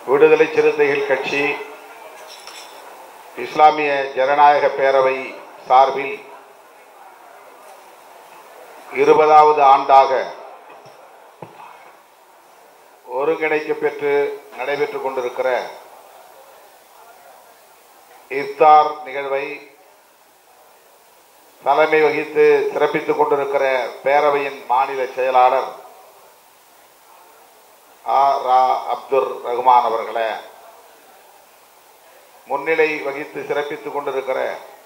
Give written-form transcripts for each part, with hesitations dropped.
விடுதலை சிறுத்தைகள் கட்சி இஸ்லாமிய ஜனநாயக பேரவை சார்பில் 20வது ஆண்டாக ஒருங்கிணைக்கப்பெற்று நடைபெற்றுக் கொண்டிருக்கிற இஃப்தார் நிகழ்வை தலைமை வகித்து சிறப்பித்துக் கொண்டிருக்கிற பேரவையின் மாநில செயலாளர் ரா. அப்துல் ரஹ்மான் அவர்களே, முன்னிலை வகித்து சிறப்பித்துக் கொண்டிருக்கிற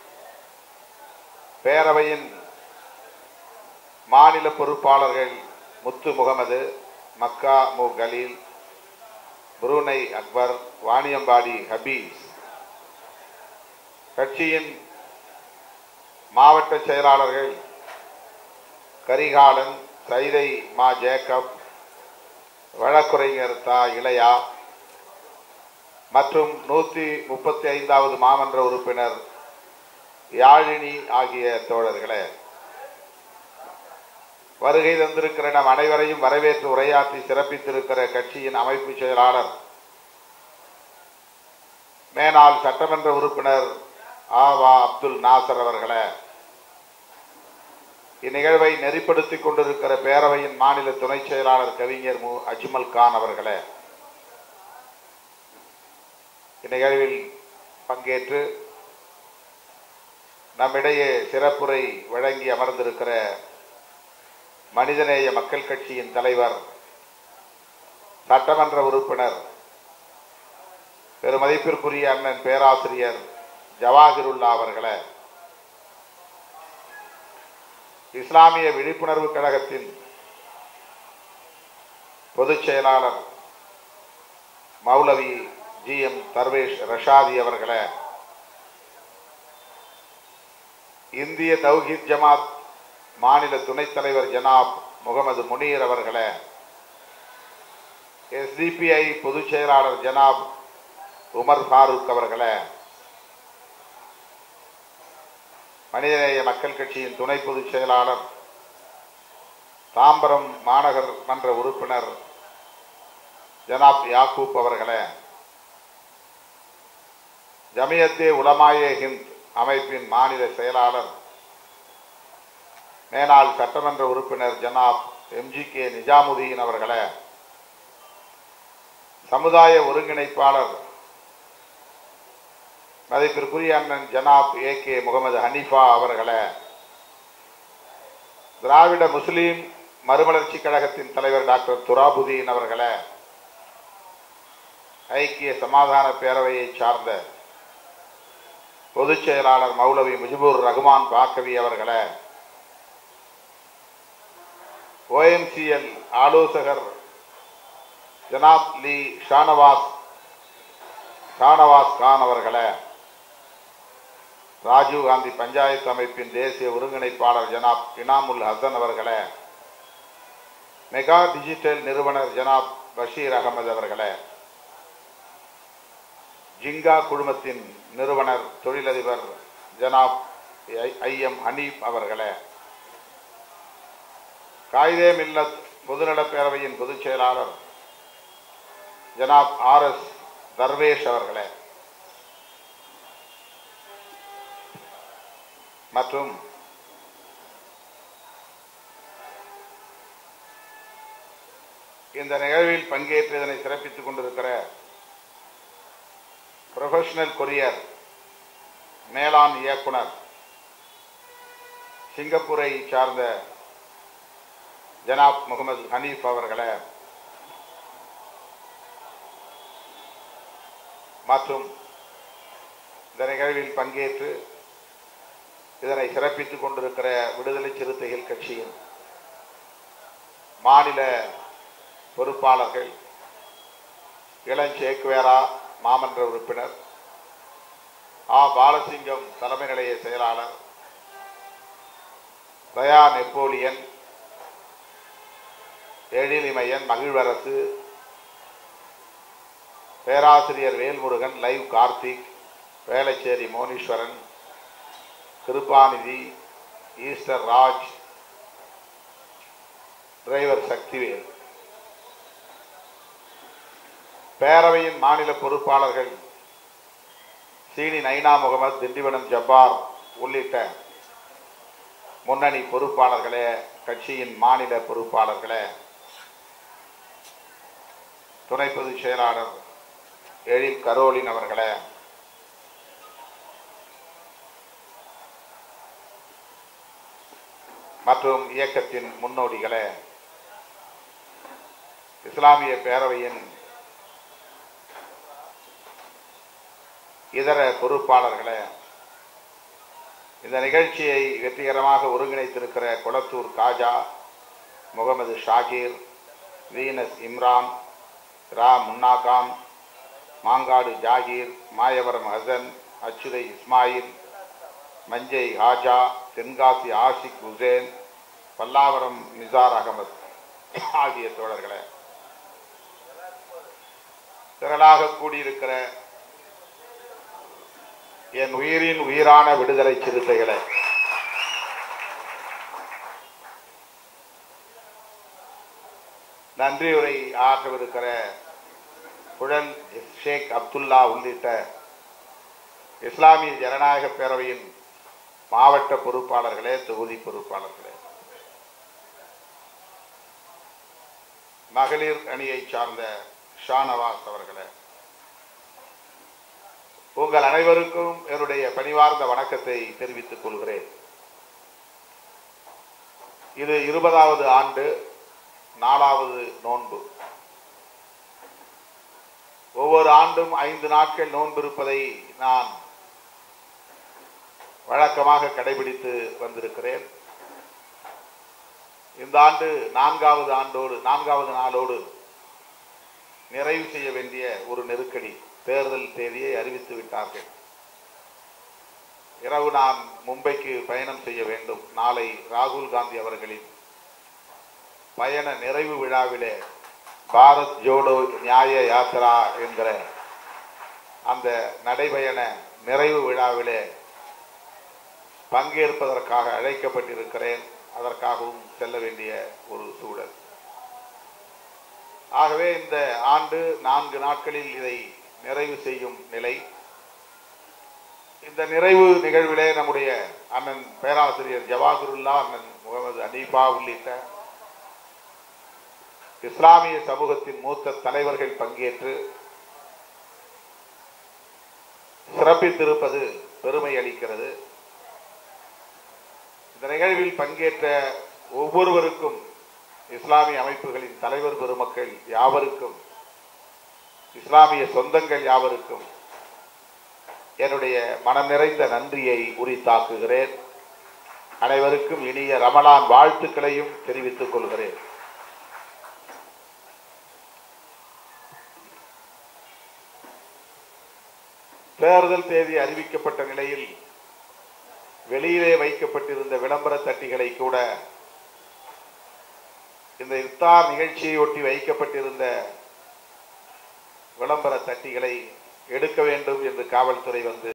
பேரவையின் மாநில பொறுப்பாளர்கள் முத்து முகமது, மக்கா மு கலீல், புரூனை அக்பர், வாணியம்பாடி ஹபீஸ், கட்சியின் மாவட்ட செயலாளர்கள் கரிகாலன், சைதை மா ஜேக்கப், வழக்குரைஞர் தா. இளையா மற்றும் 135வது மாமன்ற உறுப்பினர் யாழினி ஆகிய தோழர்களே, வருகை தந்திருக்கிற நம் அனைவரையும் வரவேற்று உரையாற்றி சிறப்பித்திருக்கிற கட்சியின் அமைப்பு செயலாளர் மேனாள் சட்டமன்ற உறுப்பினர் ஆவா அப்துல் நாசர் அவர்களே, இந்நிகழ்வை நெறிப்படுத்திக் கொண்டிருக்கிற பேரவையின் மாநில துணை செயலாளர் கவிஞர் மு. அஜ்மல் கான் அவர்களே, இந்நிகழ்வில் பங்கேற்று நம்மிடையே சிறப்புரை வழங்கி அமர்ந்திருக்கிற மனிதநேய மக்கள் கட்சியின் தலைவர் சட்டமன்ற உறுப்பினர் பெருமதிப்பிற்குரிய அண்ணன் பேராசிரியர் ஜவாஹிருல்லா அவர்களே, இஸ்லாமிய விழிப்புணர்வு கழகத்தின் பொதுச் செயலாளர் மௌலவி ஜி.எம். தர்வேஷ் ரஷாதி அவர்களே, இந்திய தௌஹீத் ஜமாத் மாநில துணைத் தலைவர் ஜனாப் முகமது முனீர் அவர்களே, SDPI பொதுச் செயலாளர் ஜனாப் உமர் ஃபாரூக் அவர்களே, மனிதநேய மக்கள் கட்சியின் துணை பொதுச் செயலாளர் தாம்பரம் மாநகர் மன்ற உறுப்பினர் ஜனாப் யாக்கூப் அவர்களே, ஜமியத்தே உலமாயே ஹிந்த் அமைப்பின் மாநில செயலாளர் மேனாள் சட்டமன்ற உறுப்பினர் ஜனாப் MGK நிஜாமுதீன் அவர்களே, சமுதாய ஒருங்கிணைப்பாளர் மதிப்பிற்குரிய அண்ணன் ஜனாப் AK முகமது ஹனீஃபா அவர்களே, திராவிட முஸ்லீம் மறுமலர்ச்சி கழகத்தின் தலைவர் டாக்டர் துராபுதீன் அவர்களே, ஐக்கிய சமாதான பேரவையை சார்ந்த பொதுச் செயலாளர் மௌலவி முஜிபுர் ரஹ்மான் பாக்கவி அவர்களே, OMCL ஆலோசகர் ஜனாப் லி ஷானவாஸ் கான் அவர்களே, ராஜீவ் காந்தி பஞ்சாயத்து அமைப்பின் தேசிய ஒருங்கிணைப்பாளர் ஜனாப் இனாமுல் ஹசன் அவர்களே, மெகா டிஜிட்டல் நிறுவனர் ஜனாப் பஷீர் அகமது அவர்களே, ஜிங்கா குழுமத்தின் நிறுவனர் தொழிலதிபர் ஜனாப் IM ஹனீப் அவர்களே, காயிதே மில்லத் பொதுநலப் பேரவையின் பொதுச் செயலாளர் ஜனாப் RS தர்வேஷ் அவர்களே மற்றும் இந்த நிகழ்வில் பங்கேற்று இதனை சிறப்பித்துக் கொண்டிருக்கிற புரொஃபஷனல் கொரியர் மேலாண் இயக்குனர் சிங்கப்பூரை சார்ந்த ஜனாப் முகமது ஹனீப் அவர்களே மற்றும் இந்த நிகழ்வில் பங்கேற்று இதனை சிறப்பித்துக் கொண்டிருக்கிற விடுதலை சிறுத்தைகள் கட்சியின் மாநில பொறுப்பாளர்கள் இளஞ்சேக்வேரா மாமன்ற உறுப்பினர் பாலசிங்கம் தலைமை நிலைய செயலாளர் தயா நெப்போலியன், எழிலிமையன் மகிழ்வரசு, பேராசிரியர் Velmurugan, live Karthik, Velachery Moneeswaran, Kirubanidhi, Easter Raj, driver Sakthivel, பேரவையின் மாநில பொறுப்பாளர்கள் சீனி நைனா முகமது, திண்டிவனம் ஜப்பார் உள்ளிட்ட முன்னணி பொறுப்பாளர்களே, கட்சியின் மாநில பொறுப்பாளர்களே, துணை பொதுச் செயலாளர் எழில் கரோலின் அவர்களே, மற்றும் இயக்கத்தின் முன்னோடிகளே, இஸ்லாமிய பேரவையின் இதர பொறுப்பாளர்களே, இந்த நிகழ்ச்சியை வெற்றிகரமாக ஒருங்கிணைத்திருக்கிற கொளத்தூர் காஜா, முகமது ஷாகீர், வீனஸ் இம்ரான், ரா முன்னாகாம், மாங்காடு ஜாகீர், மாயவரம் ஹசன், அச்சுதை இஸ்மாயில், மஞ்சை ஹாஜா, தென்காசி ஆஷிக் ஹுசேன், பல்லாவரம் நிசார் அகமது ஆகிய தோழர்களே, திரளாக கூடியிருக்கிற என் உயிரின் உயிரான விடுதலை சிறுத்தைகளே, நன்றியுரை ஆற்றவிருக்கிற புழல் ஷேக் அப்துல்லா உள்ளிட்ட இஸ்லாமிய ஜனநாயக பேரவையின் மாவட்ட பொறுப்பாளர்களே, தொகுதி பொறுப்பாளர்களே, மகளிர் அணியை சார்ந்த ஷானவாஸ் அவர்களே, உங்கள் அனைவருக்கும் என்னுடைய பணிவார்ந்த வணக்கத்தை தெரிவித்துக் கொள்கிறேன். இது 20வது ஆண்டு, 4வது நோன்பு. ஒவ்வொரு ஆண்டும் 5 நாட்கள் நோன்பு இருப்பதை நான் வழக்கமாக கடைபிடித்து வந்திருக்கிறேன். இந்த ஆண்டு 4வது நாளோடு நிறைவு செய்ய வேண்டிய ஒரு நெருக்கடி. தேர்தல் தேதியை அறிவித்து விட்டார்கள். இரவு நான் மும்பைக்கு பயணம் செய்ய வேண்டும். நாளை ராகுல் காந்தி அவர்களின் பயண நிறைவு விழாவிலே பாரத் ஜோடோ நியாய யாத்திரா என்கிற அந்த நடைபயண நிறைவு விழாவிலே பங்கேற்பதற்காக அழைக்கப்பட்டிருக்கிறேன். அதற்காகவும் செல்ல வேண்டிய ஒரு சூழல். ஆகவே இந்த ஆண்டு 4 நாட்களில் இதை நிறைவு செய்யும் நிலை. இந்த நிறைவு நிகழ்விலே நம்முடைய அண்ணன் பேராசிரியர் ஜவாஹிருல்லா, அண்ணன் முகமது அனீஃபா உள்ளிட்ட இஸ்லாமிய சமூகத்தின் மூத்த தலைவர்கள் பங்கேற்று சிறப்பித்திருப்பது பெருமை அளிக்கிறது. இந்த நிகழ்வில் பங்கேற்ற ஒவ்வொருவருக்கும், இஸ்லாமிய அமைப்புகளின் தலைவர் பெருமக்கள் யாவருக்கும், இஸ்லாமிய சொந்தங்கள் யாவருக்கும் என்னுடைய மனம் நிறைந்த நன்றியை உரித்தாக்குகிறேன். அனைவருக்கும் இனிய ரமலான் வாழ்த்துக்களையும் தெரிவித்துக் கொள்கிறேன். தேர்தல் தேதி அறிவிக்கப்பட்ட நிலையில் வெளியிலே வைக்கப்பட்டிருந்த விளம்பர தட்டிகளை கூட இந்த இஃப்தார் நிகழ்ச்சியை ஒட்டி வைக்கப்பட்டிருந்த விளம்பர தட்டிகளை எடுக்க வேண்டும் என்று காவல்துறை வந்து